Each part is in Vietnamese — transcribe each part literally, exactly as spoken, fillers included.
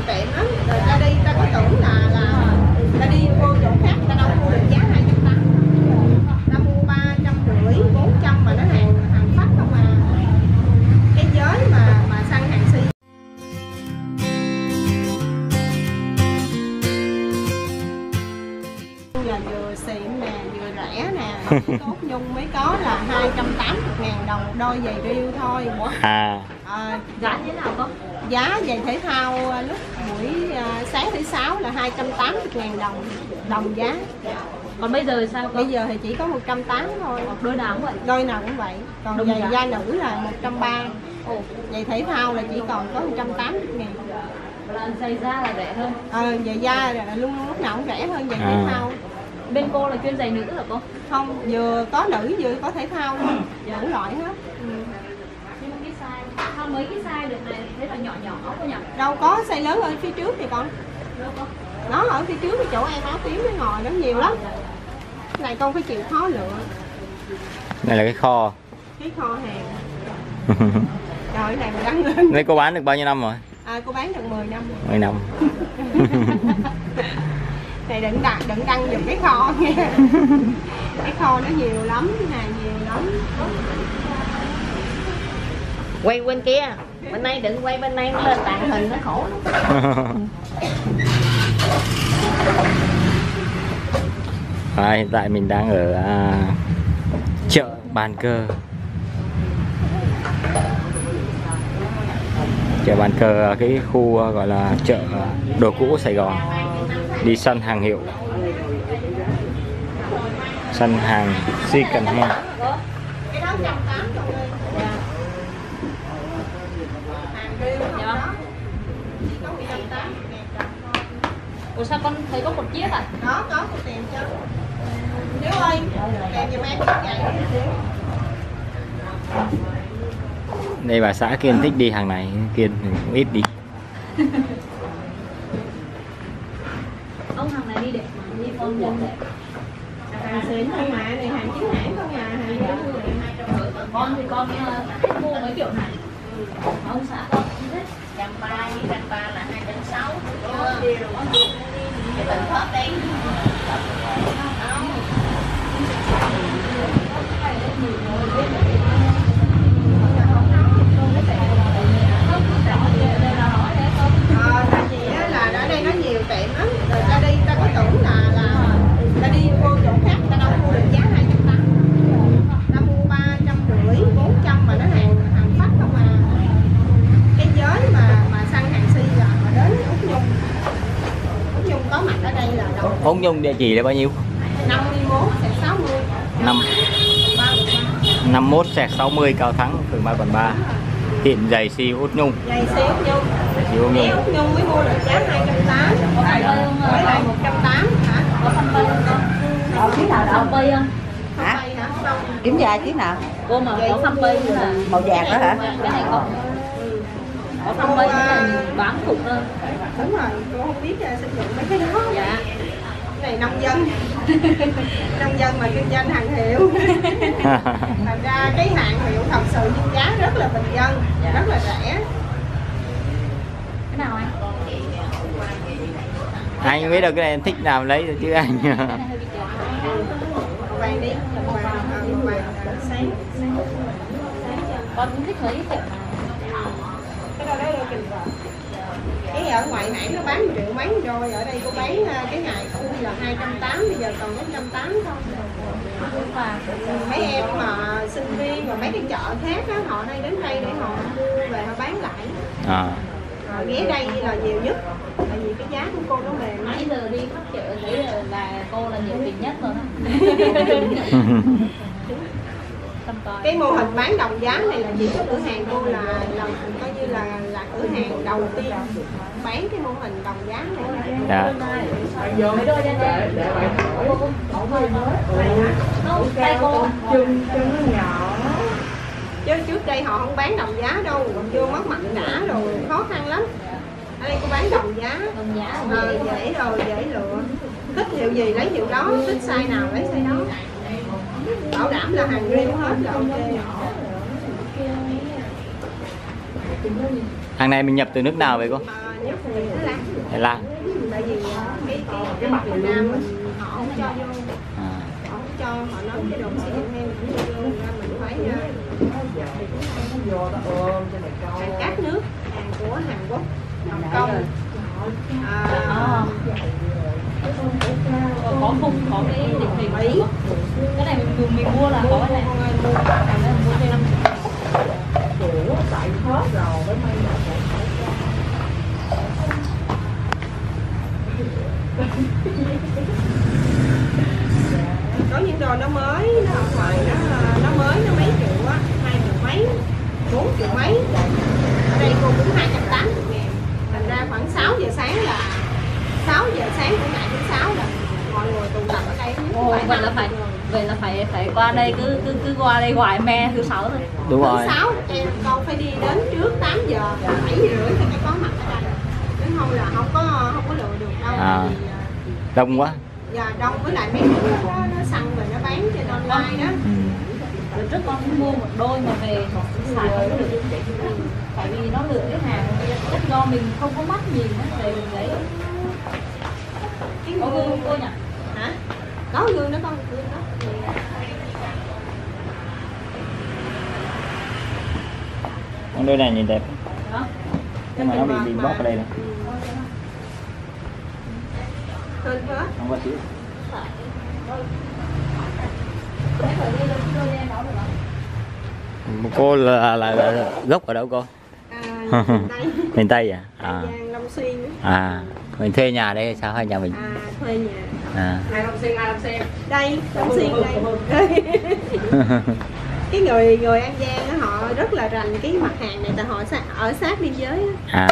tiệm lắm, rồi ta đi ta có tưởng là là ta đi vô chỗ khác ta đâu mua được giá hai trăm tám mươi, ta mua ba trăm rưỡi bốn trăm mà nó hàng hàng phát không à. Cái giới mà mà săn hàng si là vừa xịn nè vừa rẻ nè. Tốt nhung mới có là hai trăm tám mươi ngàn đồng đôi giày riêu thôi. À. À, giá thế nào con? Giá giày thể thao lúc buổi sáng thứ sáu là hai trăm tám mươi ngàn đồng đồng giá. Còn bây giờ sao con? Bây giờ thì chỉ có một trăm tám mươi thôi. Đôi nào cũng vậy? Đôi nào cũng vậy. Còn Đồng giày giá. da nữ là một trăm ba mươi. Ồ. Giày thể thao là chỉ còn có một trăm tám mươi ngàn. Là giày da là rẻ hơn? Ờ, giày da là luôn lúc nào cũng rẻ hơn giày À. thể thao. Bên cô là chuyên giày nữ hả cô? Không, vừa có nữ vừa có thể thao luôn. Đủ loại hết. Ừ. Nhưng mà cái size, sao mấy cái size được này thế là nhỏ nhỏ không nhỉ? Đâu có size lớn ở phía trước thì con. Đâu có. Nó ở phía trước cái chỗ em áo tím nó ngồi đó nhiều lắm. Cái này con phải chịu khó lựa. Này là cái kho. Cái kho hàng. Trời, cái này mà đăng lên. Đấy cô bán được bao nhiêu năm rồi? À, cô bán được mười năm rồi. mười năm. Này đừng đăng, đừng đăng giùm cái kho nha. Cái kho nó nhiều lắm, hàng nhiều lắm. Quay bên kia, bên đây đừng quay bên đây, nó lên tàn hình nó khổ lắm. À, hiện tại mình đang ở à, chợ Bàn Cờ. Chợ Bàn Cờ, cái khu à, gọi là chợ đồ cũ Sài Gòn. Đi săn hàng hiệu, săn hàng second hand. Cái đó một trăm tám mươi đồng đi. Hàng riêu không đó. Chỉ có một trăm tám mươi ngàn đồng thôi. Ủa sao con thấy có một chiếc à? Đó, có một tiền cho. Nếu ơi, kèm giùm em chiếc này. Đây bà xã Kiên thích đi hàng này, Kiên thì cũng ít đi. Ông hàng này đi đẹp mà, đi con nhân đẹp. Hàng xịn không mà, này hàng chính hãng không mà, hàng riêu không mà. Con thì con uh, thích mua mấy kiểu này. Ông xã con cũng thích. Trăm ba với trăm ba là hai trăm sáu. Cái tỉnh thoát đi. Ờ, tại vì á, là ở đây nó nhiều tiệm lắm, rồi ta đi ta có tưởng là là ta đi vô chỗ khác ta đâu mua được giá hai trăm tám mươi, ta mua ba trăm rưỡi bốn trăm mà nó hàng hàng phát không à. Cái giới mà mà săn hàng si là mà đến Úc Nhung. Úc Nhung có mặt ở đây là đầu Úc Nhung địa chỉ là bao nhiêu? năm mươi mốt sáu mươi năm năm mốt sáu mươi Cao Thắng, phường ba quận ba. Tiệm giày si Úc Nhung. giày si Úc Nhung. Giày si Úc Nếu Nhung. Úc Nhung mới mua được giá hai trăm tám mươi, với lại một trăm tám mươi hả? Có phân bay không con? Ờ, chiếc nào đâu? Phân bay không? Không bay hả? Không. Kiểm tra chiếc nào? Cô mà có phân bay là Màu vàng đó hả? cái này có. Có phân bay là bán cục hơn. Đúng rồi, cô không biết uh, sử dụng mấy cái đó. Dạ. Cái này nông dân. Nông dân mà kinh doanh hàng hiệu. Thành ra cái hàng hiệu thật sự nhưng giá rất là bình dân, rất là rẻ. Cái nào anh? Anh không biết đâu, cái này em thích nào lấy rồi chứ anh. Cái này hơi bị chén. Vàng đi, vàng, ờ, vàng sáng. Con cũng thích mấy cái kiểu này. Cái đó đó kìa. Cái ở ngoài nãy nó bán một triệu mấy rồi, ở đây cô bán uh, cái ngày cũ là hai trăm tám mươi, bây giờ còn có một trăm tám mươi không. Và Mấy em mà sinh viên và mấy cái chợ khác á, họ nay đến đây để họ mua về họ bán lại. À. Rồi ghé đây là nhiều nhất, tại vì cái giá của cô nó mềm. nãy giờ đi khắp chợ thấy là, là cô là nhiệt tình nhất rồi đó. Cái mô hình bán đồng giá này là chỉ có cửa hàng cô là là coi như là là cửa hàng đầu tiên bán cái mô hình đồng giá này. Dạ. Mấy đôi ra đây. Không, tay cô. Chân chân nó nhỏ. Chứ trước đây họ không bán đồng giá đâu, vô mất mặt cả rồi khó khăn lắm. Ở đây cô bán đồng giá. Đồng giá Ờ, dễ rồi, dễ lựa. Thích hiệu gì lấy hiệu đó, thích size nào lấy size đó. Bảo đảm là hàng riêng hết là ok. Hàng này mình nhập từ nước nào vậy cô? Mà nếu Thái Lan. Tại vì cái cái cái mặt Việt Nam mình họ không cho vô, À. họ không cho, họ nói cái đồ sử dụng em cũng vô, ra mình phải hàng các nước, hàng của Hàn Quốc, Hồng Kông, à, có không có cái định hình Mỹ. Cái này mình mình mua là có cái này. Cái này mua cho năm có những đồ nó mới, nó ở ngoài nó nó mới, nó mấy triệu á, hai triệu mấy, bốn triệu mấy. Ở đây cô cũng hai trăm tám mươi ngàn. Thành ra khoảng sáu giờ sáng là sáu giờ sáng của ngày thứ sáu là mọi người tụ tập ở đây. Ồ, vậy là phải vậy là phải phải qua đây cứ cứ cứ qua đây hoài me thứ sáu rồi. Đúng rồi. Thứ sáu em con phải đi đến trước tám giờ, bảy giờ rưỡi thì phải có mặt ở đây. Nếu không là không có không có lựa được đâu. À. Vì, Đông quá. Dạ đông, với lại mấy đứa nó, nó săn về nó bán trên online đó. Ừ. Bữa trước con cũng mua một đôi mà về xài không được. Tại vì nó lựa cái hàng chắc do mình không có mắt nhìn á, về mình lấy. Có gương không cô nhỉ? Hả? Có gương đó con, gương đó. Con đôi này nhìn đẹp. Đó. Nhưng mà nó bị bị bóp ở đây này. Tên hết. Không có chữ. Thế phải đi lên cái đôi đen đó được không? Cô là, là, là gốc ở đâu cô? À, đây. Miền Tây à? À. Giang Long Xuyên đó. À, mình thuê nhà đây hay sao hay nhà mình? À, thuê nhà. À. Ai Long Xuyên, ai Long Xuyên. Đây, Long Xuyên đây. Cái người người An Giang đó, họ rất là rành cái mặt hàng này, tại họ ở sát biên giới đó. À.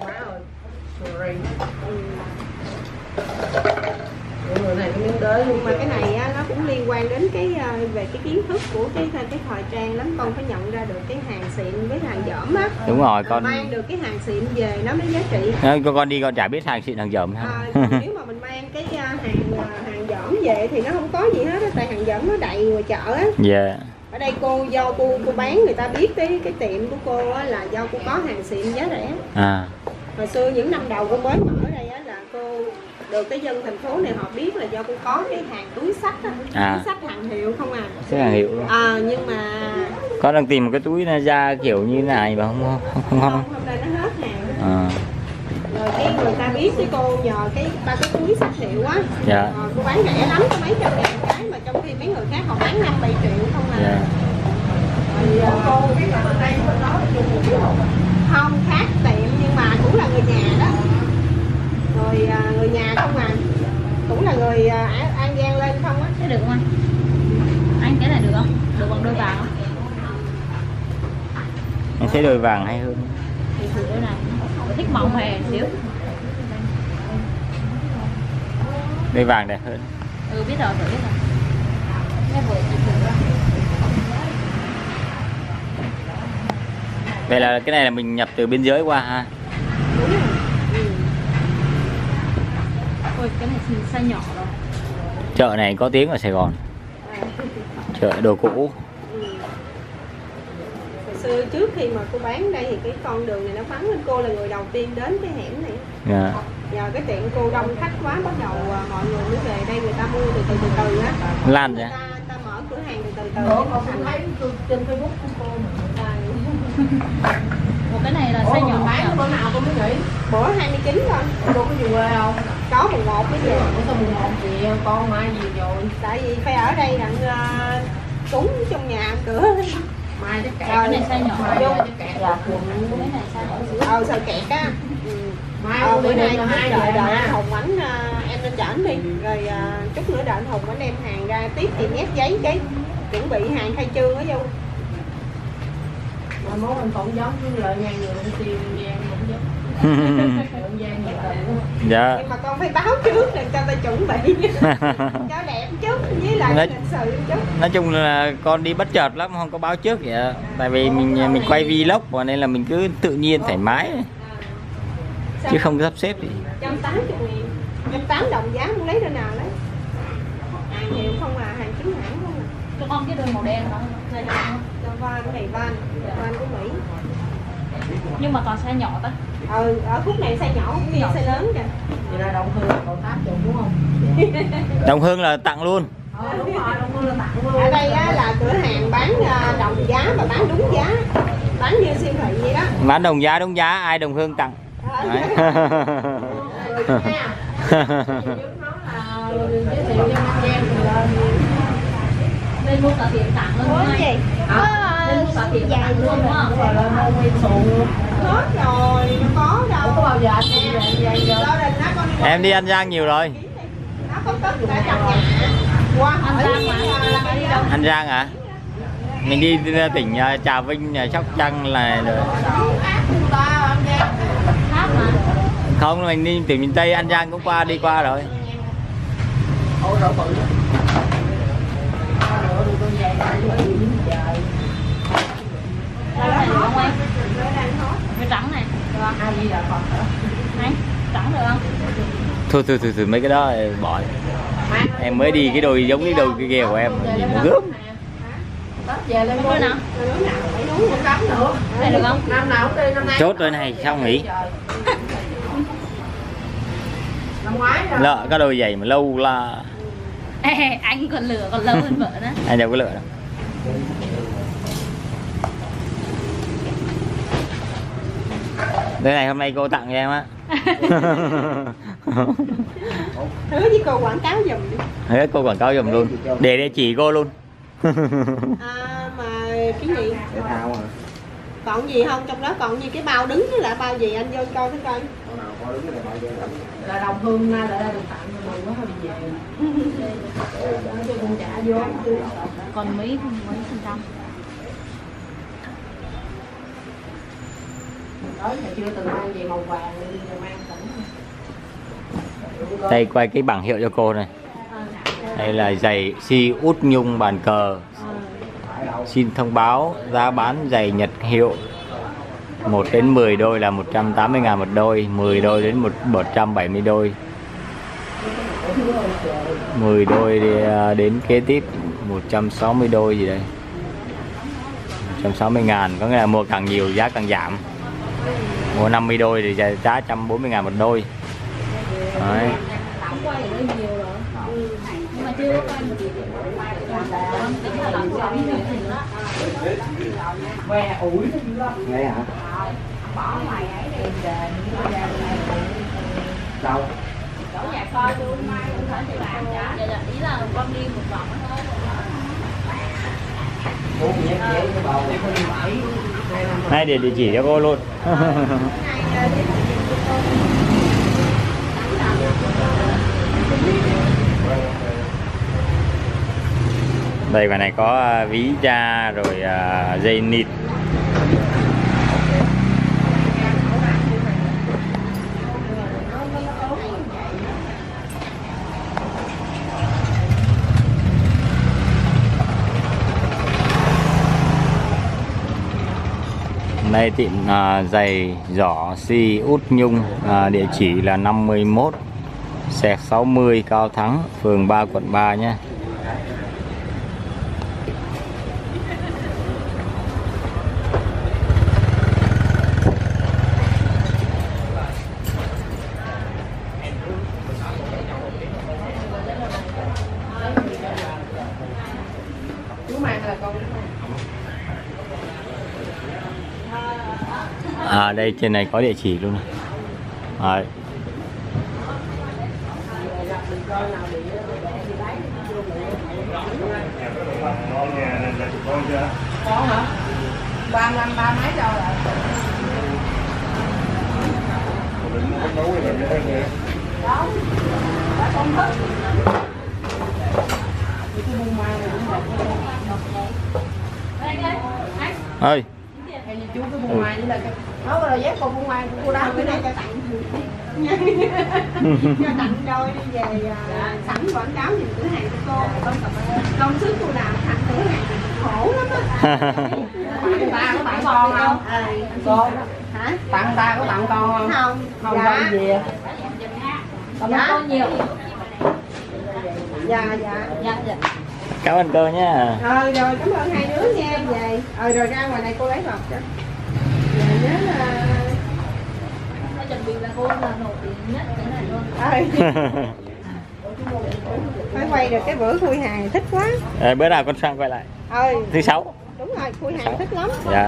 Người này cũng tới luôn, mà cái này á, nó cũng liên quan đến cái về cái kiến thức của cái cái thời trang lắm. Con phải nhận ra được cái hàng xịn với hàng dởm á. Đúng rồi, con mang được cái hàng xịn về nó mới giá trị. con con đi con chả biết hàng xịn hàng dởm ha. À, nếu mà mình mang cái hàng hàng dởm về thì nó không có gì hết á, tại hàng dởm nó đầy ngoài chợ á. Dạ. Yeah. Ở đây cô do cô cô bán người ta biết cái cái tiệm của cô á, là do cô có hàng xịn giá rẻ. À. Hồi xưa những năm đầu cô mới mở ở đây á, là cô được cái dân thành phố này họ biết là do cô có cái hàng túi xách á, À. túi xách hàng hiệu không à. Xách hàng hiệu luôn. À, nhưng mà Con đang tìm một cái túi nó ra kiểu như thế này mà không không không không, không. hôm nay nó hết hàng. À. Rồi cái người ta biết cái cô nhờ cái ba cái túi xách hiệu á. Dạ. À, cô bán rẻ lắm, có mấy trăm ngàn cái, mà trong khi mấy người khác họ bán năm bảy triệu không à. Dạ. Rồi à, cô biết là bên đây bên đó không khác tiệm nhưng mà cũng là người nhà đó. Rồi à, người nhà không à, cũng là người à, An Giang lên không á. Thế được không anh? Anh cái này được không? Được bằng đôi vàng không? Em thấy đôi vàng hay hơn. Thì thử đôi này. Tôi thích màu hề xíu. Đôi vàng đẹp hơn. Ừ biết rồi, tôi biết rồi. Cái vừa chị thử ra. Vậy là cái này là mình nhập từ biên giới qua ha. Đúng rồi. Ừ. Ôi cái này thì size nhỏ rồi. Chợ này có tiếng ở Sài Gòn. À. Chợ đồ cũ. Ừ. Hồi xưa trước khi mà cô bán đây thì cái con đường này nó vắng nên cô là người đầu tiên đến cái hẻm này. Dạ. Nhờ cái tiệm cô đông khách quá, bắt đầu à, mọi người mới về đây, người ta mua từ từ từ từ á. Lan Người ra. ta, ta mở cửa hàng từ từ từ. Ủa, con thấy trên Facebook của cô mà. Một cái này là size nhỏ Bán bữa nào con mới nghỉ? Bữa hai mươi chín thôi. Cô có về quê không? Có mùng một mới về. Ủa sao mùng một chị con mai gì rồi? Tại vì phải ở đây đặng uh, cúng trong nhà ăn cửa. Mai chắc kẹt. Cái này size nhỏ. Mai chắc kẹt. Dạ. Cái này size nhỏ xíu. Ờ sao kẹt á. Ừ. Ờ, bữa nay hai đợi đợi anh Hùng ảnh uh, em lên chở đi. Rồi uh, chút nữa đợi anh Hùng ảnh đem hàng ra tiếp thì nhét giấy cái chuẩn bị hàng khai trương á vô. Mà món mình cũng giống với lợi nhà người lên tiền Giang cũng giống. Giang nhiều lần. Dạ. Nhưng mà con phải báo trước để cho ta chuẩn bị cho đẹp chút, với lại Nói- lịch sự chút. Nói chung là con đi bất chợt lắm, không có báo trước vậy. Tại vì mình mình quay vlog và nên là mình cứ tự nhiên thoải mái chứ không sắp xếp gì. một trăm tám mươi nghìn, một trăm tám mươi đồng giá muốn lấy đôi nào lấy. Hàng hiệu không à, hàng chính hãng không à. Cho con cái đôi màu đen đó. Này Cho Van, cái này Van, Van của Mỹ. Nhưng mà còn size nhỏ ta. Ừ, ở khúc này size nhỏ, khúc kia size lớn kìa. Vậy là Đồng Hương còn tám chục đúng không? Đồng Hương là tặng luôn. Ờ đúng rồi, Đồng Hương là tặng luôn. Ở đây á, là cửa hàng bán à, đồng giá và bán đúng giá, bán như siêu thị vậy đó. Bán đồng giá đúng giá, ai Đồng Hương tặng. Đấy. Giới thiệu cho An Giang thì là Nên mua tờ tiền tặng luôn Ủa đúng gì? không? Nên mua tờ tiền tặng luôn đúng không? rồi là mua nguyên xù luôn. Hết rồi, nó có đâu. Không có bao giờ anh đi về An Giang chưa? Gia đình nó con đi Em đi An Giang nhiều rồi. nó có tất cả trong nhà. Qua An hỏi Giang mà. là là đi đâu? An Giang hả? Mình đi tỉnh à, Trà Vinh, à, Sóc Trăng là rồi. Khác mà. Không, mình đi tỉnh miền Tây, An Giang cũng qua đi qua rồi. Ôi rồi bự. Rồi con về lại đi trời. Đây này được không em? Cái trắng này. Được không? Ai đi là còn hả? Này, trắng được không? Thôi thôi thôi, thôi mấy cái đó bỏ. Em mới đi cái đôi giống cái đôi cái kia của em, nhìn nó gớm. Tết về lên Có nào? Lúc nào phải uống một cắm nữa. Đây được không? Năm nào cũng đi, năm nay. Chốt rồi này, sao nghỉ? Năm ngoái rồi. Lợ cái đôi giày mà lâu là Ê, anh còn lửa còn lâu hơn vợ nữa. anh đâu có lựa đâu. Đây này, hôm nay cô tặng cho em á. Hứa với cô quảng cáo giùm đi. Thế cô quảng cáo giùm luôn, để địa chỉ cô luôn. À, mà cái gì? Còn gì không? Trong đó còn gì cái bao đứng với lại bao gì anh vô coi cái coi. Là Đồng Hương nay lại được tặng rồi quá hơi bị về. Cho con trả vô. Còn mấy mấy phần trăm. Tới là chưa từng mang về màu vàng đi rồi mang tỉnh. Đây quay cái bảng hiệu cho cô này. Đây là giày Si Út Nhung bàn cờ. Xin thông báo giá bán giày Nhật hiệu một đến mười đôi là một trăm tám mươi ngàn một đôi, mười đôi đến một trăm bảy mươi đôi, mười đôi đến kế tiếp một trăm sáu mươi đôi gì đây, một trăm sáu mươi ngàn, có nghĩa là mua càng nhiều giá càng giảm. Mua năm mươi đôi thì giá một trăm bốn mươi ngàn một đôi. Đấy. Quay ở đây nhiều rồi. Nhưng mà chưa có quay một gì. Con tính là làm sao như thế đó. Que ủi nó dữ lắm. Đấy hả? Bỏ ngoài ấy đi về đâu? Chỗ nhà coi luôn mai cũng phải thì làm trả. Dạ dạ, ý là con đi một vòng thôi. Nay để địa chỉ cho cô luôn. Đây ngoài này có ví da rồi uh, dây nịt. Đây tiệm uh, giày giỏ Si Út Nhung, uh, địa chỉ là năm mươi mốt xẹt sáu mươi Cao Thắng, phường ba, quận ba nhé. Chú mang là con. À đây trên này có địa chỉ luôn. Đấy. Có hả? Ba năm ba mấy đâu rồi? Đó. Đã không thích. Ơi. Hay như chú cái buôn mai với là cái nó là dép con buôn mai của cô đó Cái này cho tặng cho tặng đôi đi về à, sẵn quảng cáo gì cửa hàng của cô. Công sức cô làm thành cửa hàng khổ lắm á. Tặng ta có tặng con không? À, Cô hả? tặng ta có tặng con không? Không. Không Dạ. con gì? Cảm ơn cô nhiều. Dạ dạ. Dạ dạ. Cảm ơn cô nhé. Ờ rồi cảm ơn hai đứa nha em về. Ờ rồi ra ngoài này cô lấy hộp cho. Dạ nhớ cô là nổi tiếng nhất cái này luôn. Phải quay được cái bữa khui hàng thích quá. À, bữa nào con sang quay lại. Ơi, Thứ sáu. đúng rồi, khui hàng thích lắm. Dạ.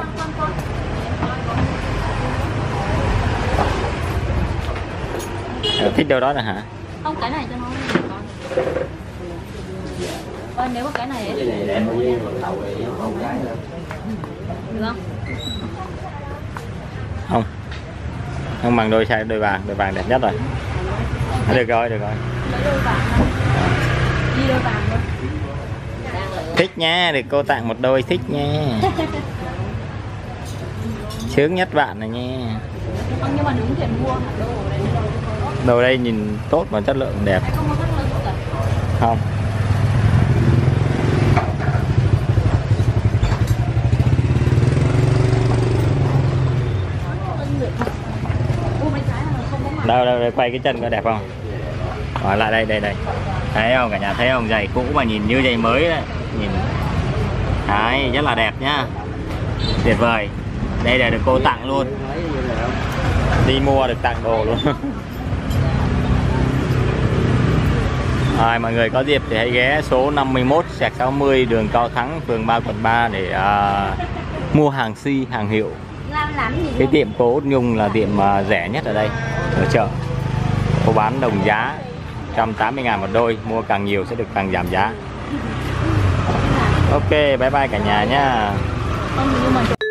À, thích đâu đó nè hả? Không, cái này cho nó con. Ôi, nếu mà cái này ấy, được không? Không. Không bằng đôi sai đôi vàng, đôi vàng đẹp nhất rồi. À, được rồi, được rồi. Lấy đôi vàng không? Đi đôi vàng thôi. Thích nha, được cô tặng một đôi thích nha. Sướng nhất bạn này nha. Không, nhưng mà đúng tiền mua hẳn đồ ở đây đâu. Đồ đây nhìn tốt và chất lượng đẹp. Không có chất lượng cả. Không. Đâu đâu, quay cái chân có đẹp không? Hỏi lại đây đây đây. Thấy không cả nhà, thấy không, giày cũ mà nhìn như giày mới đấy. Nhìn đấy, rất là đẹp nhá. Tuyệt vời. Đây là được cô tặng luôn. Đi mua được tặng đồ luôn. Rồi, mọi người có dịp thì hãy ghé số năm mươi mốt xẹt sáu mươi đường Cao Thắng, phường ba, quận ba để uh, mua hàng si, hàng hiệu. Cái tiệm cô Út Nhung là tiệm uh, rẻ nhất ở đây, ở chợ. Cô bán đồng giá một trăm tám mươi ngàn một đôi, mua càng nhiều sẽ được càng giảm giá. Ok, bye bye cả nhà nhá.